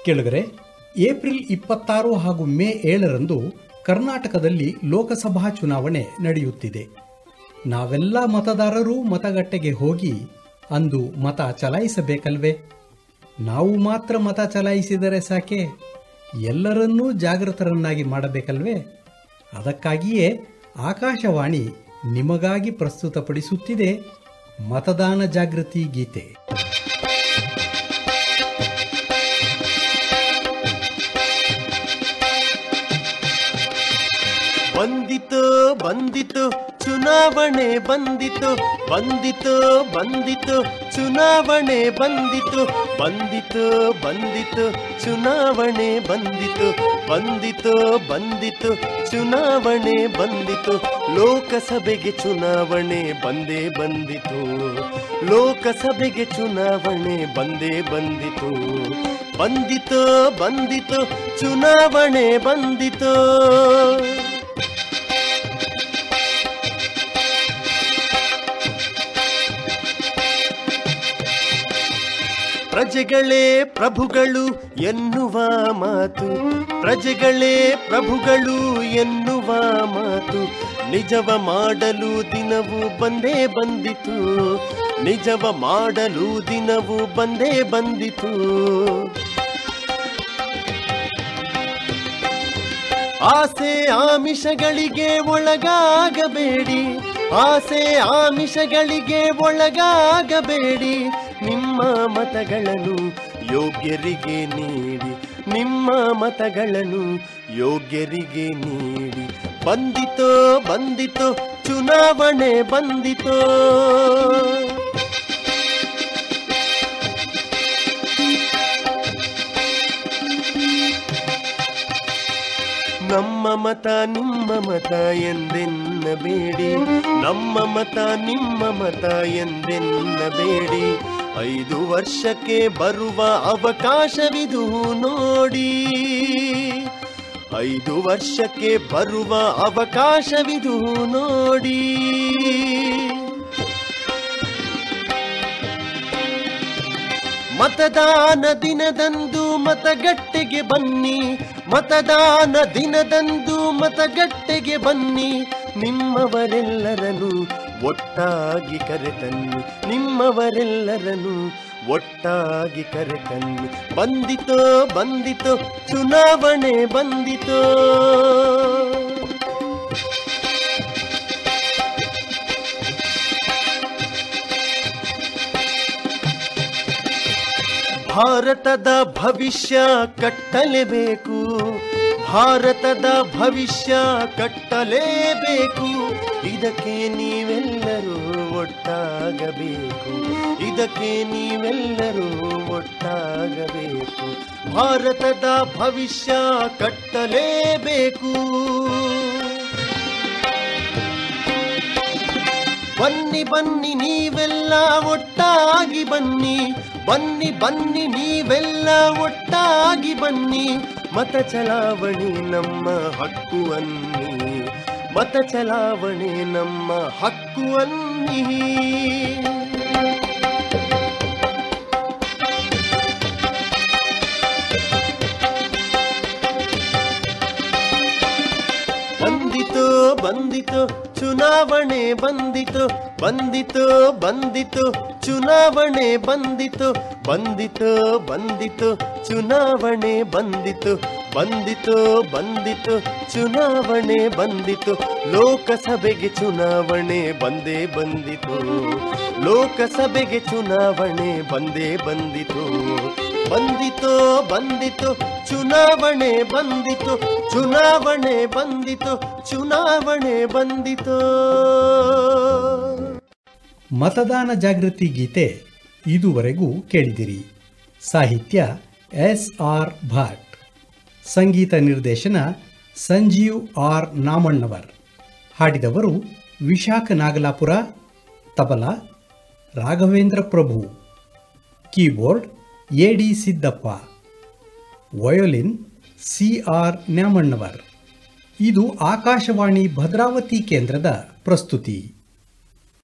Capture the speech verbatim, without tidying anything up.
ಕೇಳಿದರೆ ಏಪ್ರಿಲ್ ಇಪ್ಪತ್ತಾರು ಹಾಗೂ ಮೇ ಏಳರಂದು ಕರ್ನಾಟಕದಲ್ಲಿ ಲೋಕಸಭಾ ಚುನಾವಣೆ ನಡೆಯುತ್ತಿದೆ. ನಾವೆಲ್ಲ ಮತದಾರರು ಮತಗಟ್ಟೆಗೆ ಹೋಗಿ ಅಂದು ಮತ ಚಲಾಯಿಸಬೇಕಲ್ವೇ? ನಾವು ಮಾತ್ರ ಮತ ಚಲಾಯಿಸಿದರೆ ಸಾಕೆ? ಎಲ್ಲರನ್ನೂ ಜಾಗೃತರನ್ನಾಗಿ ಮಾಡಬೇಕಲ್ವೇ? ಅದಕ್ಕಾಗಿಯೇ ಆಕಾಶವಾಣಿ ನಿಮಗಾಗಿ ಪ್ರಸ್ತುತಪಡಿಸುತ್ತಿದೆ ಮತದಾನ ಜಾಗೃತಿ ಗೀತೆ. ಬಂದಿತು ಬಂದಿತು ಚುನಾವಣೆ ಬಂದಿತು, ಬಂದಿತು ಬಂದಿತು ಚುನಾವಣೆ ಬಂದಿತು, ಬಂದಿತು ಬಂದಿತು ಚುನಾವಣೆ ಬಂದಿತು, ಬಂದಿತು ಬಂದಿತು ಚುನಾವಣೆ ಬಂದಿತು, ಲೋಕಸಭೆಗೆ ಚುನಾವಣೆ ಬಂದೇ ಬಂದಿತು, ಲೋಕಸಭೆಗೆ ಚುನಾವಣೆ ಬಂದೇ ಬಂದಿತು, ಬಂದಿತು ಬಂದಿತು ಚುನಾವಣೆ ಬಂದಿತು. ಪ್ರಜೆಗಳೇ ಪ್ರಭುಗಳು ಎನ್ನುವ ಮಾತು, ಪ್ರಜೆಗಳೇ ಪ್ರಭುಗಳು ಎನ್ನುವ ಮಾತು, ನಿಜವ ಮಾಡಲು ದಿನವೂ ಬಂದೇ ಬಂದಿತು, ನಿಜವ ಮಾಡಲು ದಿನವೂ ಬಂದೇ ಬಂದಿತು. ಆಸೆ ಆಮಿಷಗಳಿಗೆ ಒಳಗಾಗಬೇಡಿ, ಆಸೆ ಆಮಿಷಗಳಿಗೆ ಒಳಗಾಗಬೇಡಿ, ನಿಮ್ಮ ಮತಗಳನ್ನು ಯೋಗ್ಯರಿಗೆ ನೀಡಿ, ನಿಮ್ಮ ಮತಗಳನ್ನು ಯೋಗ್ಯರಿಗೆ ನೀಡಿ. ಬಂದಿತೋ ಬಂದಿತೋ ಚುನಾವಣೆ ಬಂದಿತೋ. ನಮ್ಮ ಮತ ನಿಮ್ಮ ಮತ ಎಂದೆನ್ನಬೇಡಿ, ನಮ್ಮ ಮತ ನಿಮ್ಮ ಮತ ಎಂದೆನ್ನಬೇಡಿ, ಐದು ವರ್ಷಕ್ಕೆ ಬರುವ ಅವಕಾಶವಿದು ನೋಡಿ, ಐದು ವರ್ಷಕ್ಕೆ ಬರುವ ಅವಕಾಶವಿದು ನೋಡಿ. ಮತದಾನ ದಿನದಂದು ಮತಗಟ್ಟೆಗೆ ಬನ್ನಿ, ಮತದಾನ ದಿನದಂದು ಮತಗಟ್ಟೆಗೆ ಬನ್ನಿ, ನಿಮ್ಮವರೆಲ್ಲರನ್ನು ಒಟ್ಟಾಗಿ ಕರೆತನ್ನಿ, ನಿಮ್ಮವರೆಲ್ಲರನ್ನು ಒಟ್ಟಾಗಿ ಕರೆತನ್ನಿ. ಬಂದಿತೋ ಬಂದಿತೋ ಚುನಾವಣೆ ಬಂದಿತೋ. ಭಾರತದ ಭವಿಷ್ಯ ಕಟ್ಟಲೇಬೇಕು, ಭಾರತದ ಭವಿಷ್ಯ ಕಟ್ಟಲೇಬೇಕು, ಇದಕ್ಕೆ ನೀವೆಲ್ಲರೂ ಒಟ್ಟಾಗಬೇಕು, ಇದಕ್ಕೆ ನೀವೆಲ್ಲರೂ ಒಟ್ಟಾಗಬೇಕು, ಭಾರತದ ಭವಿಷ್ಯ ಕಟ್ಟಲೇಬೇಕು. ಬನ್ನಿ ಬನ್ನಿ ನೀವೆಲ್ಲ ಒಟ್ಟಾಗಿ ಬನ್ನಿ, ಬನ್ನಿ ಬನ್ನಿ ನೀವೆಲ್ಲ ಒಟ್ಟಾಗಿ ಬನ್ನಿ, ಮತ ಚಲಾವಣೆ ನಮ್ಮ ಹಕ್ಕು ಅನ್ನಿ, ಮತ ಚಲಾವಣೆ ನಮ್ಮ ಹಕ್ಕು ಅನ್ನಿ. ಬಂದಿತು ಬಂದಿತು ಚುನಾವಣೆ ಬಂದಿತು, ಬಂದಿತು ಬಂದಿತು ಚುನಾವಣೆ ಬಂದಿತು, ಬಂದಿತು ಬಂದಿತು ಚುನಾವಣೆ ಬಂದಿತು, ಬಂದಿತು ಬಂದಿತು ಚುನಾವಣೆ ಬಂದಿತು, ಲೋಕಸಭೆಗೆ ಚುನಾವಣೆ ಬಂದೇ ಬಂದಿತು, ಲೋಕಸಭೆಗೆ ಚುನಾವಣೆ ಬಂದೇ ಬಂದಿತು, ಬಂದಿತು ಬಂದಿತು ಚುನಾವಣೆ ಬಂದಿತು, ಚುನಾವಣೆ ಬಂದಿತು, ಚುನಾವಣೆ ಬಂದಿತು. ಮತದಾನ ಜಾಗೃತಿ ಗೀತೆ ಇದುವರೆಗೂ ಕೇಳಿದಿರಿ. ಸಾಹಿತ್ಯ ಎಸ್ ಆರ್ ಭಟ್, ಸಂಗೀತ ನಿರ್ದೇಶನ ಸಂಜೀವ್ ಆರ್ ನಾಮಣ್ಣವರ್, ಹಾಡಿದವರು Vishakha Nagalapura, tabla Raghavendra Prabhu, keyboard A D Siddappa, violin C R Nyamannavar. ಇದು ಆಕಾಶವಾಣಿ ಭದ್ರಾವತಿ ಕೇಂದ್ರದ ಪ್ರಸ್ತುತಿ.